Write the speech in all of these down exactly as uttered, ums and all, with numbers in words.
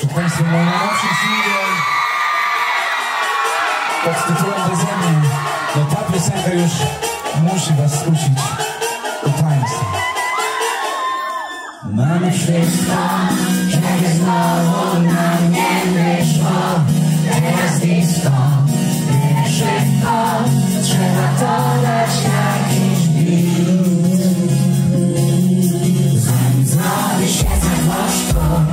Przed Państwem mój najnowszy singiel pod tytułem Beze mnie. No ta piosenka już musi Was skusić do tańca. Mamy wszystko, żeby znowu na mnie wyszło. Teraz blisko, nie szybko, trzeba dodać jakiś bit. Zanim zrobi się za gorzko,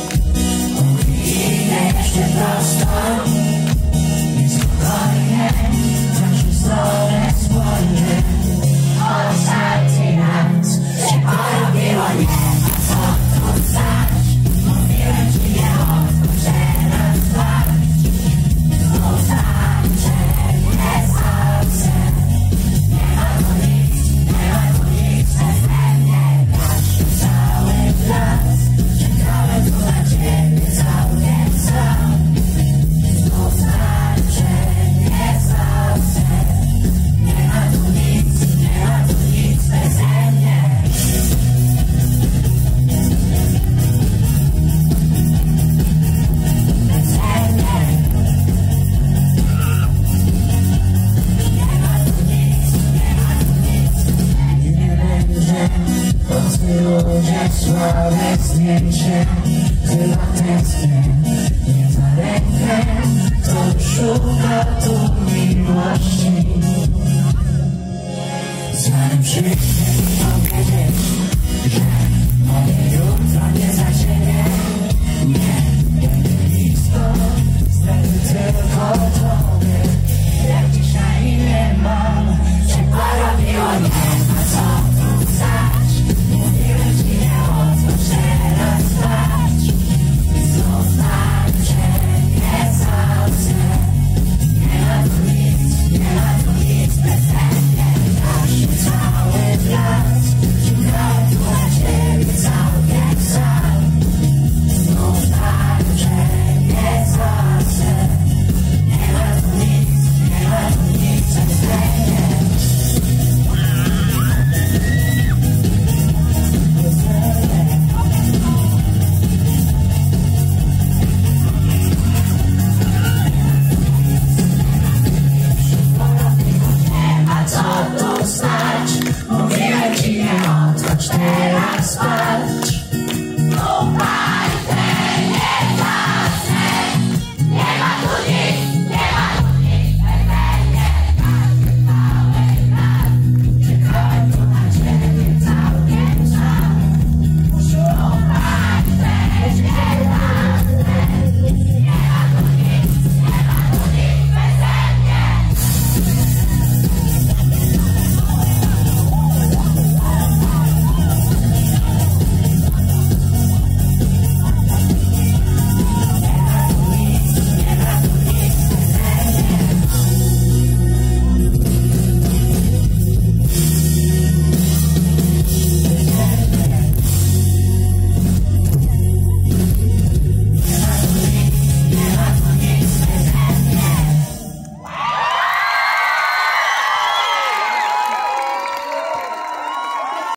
idę jeszcze prosto i spokojnie, zawsze stronę spłonę. Ostatni raz się porobiło, nie ma co tu stać. Mówiłem ci, nie odpuszczę raz, dwa. Znów tańczę, nie zawsze. Nie ma tu nic, nie ma tu nic beze mnie. Grasz tu cały czas, czekałem tu na ciebie całkiem sam. Znów tańczę, nie zawsze. Nie ma tu nic, nie ma tu nic beze mnie. Beze mnie. Nie ma tu nic, nie ma tu nic. Nie będzie po ludzie słabe zdjęcie. Chyba tęsknię, nie za rękę. Kto szuka tu miłości? Zanim przyjdzie mi powiedzieć, że moje